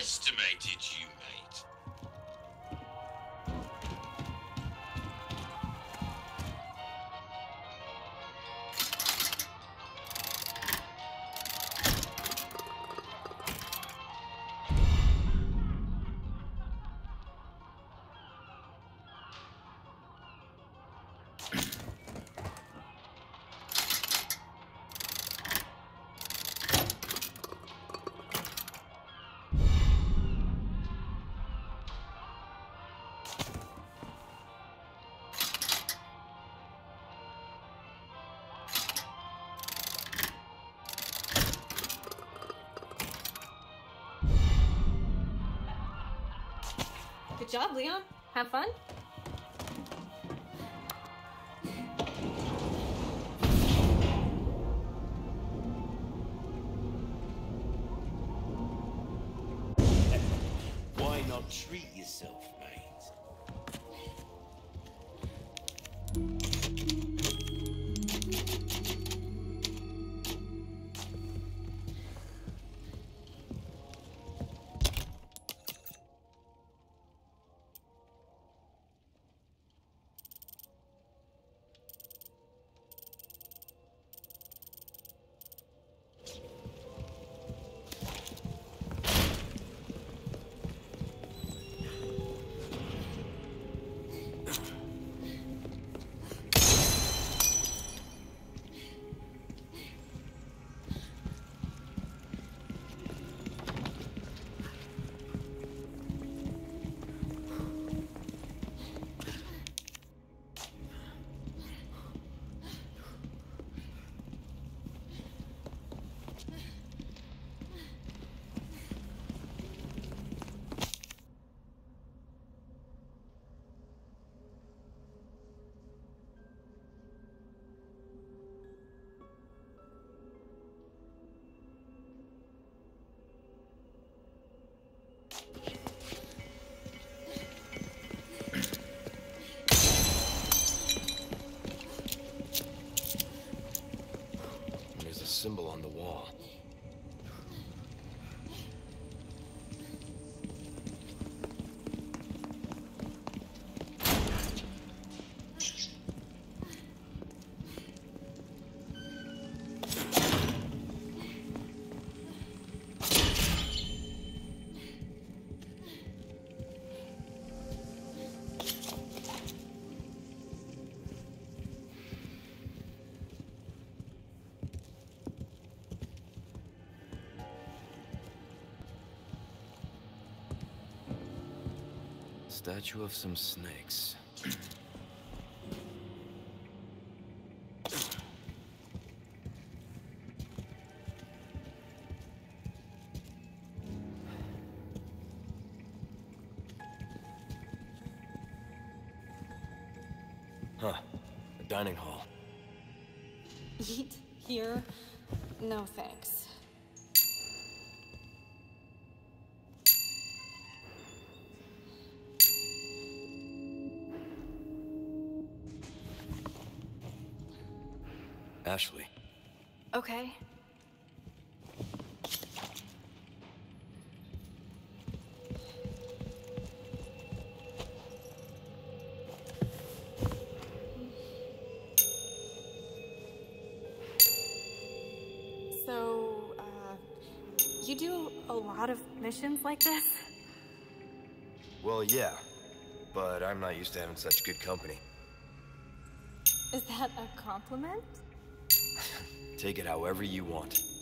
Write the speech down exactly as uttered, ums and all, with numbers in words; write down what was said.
underestimated you, mate. Good job, Leon. Have fun? Why not treat yourself, mate? Symbol on the wall. Statue of some snakes. Huh. A dining hall. Eat here? No thanks. Ashley. Okay. So, uh, you do a lot of missions like this? Well, yeah, but I'm not used to having such good company. Is that a compliment? Take it however you want.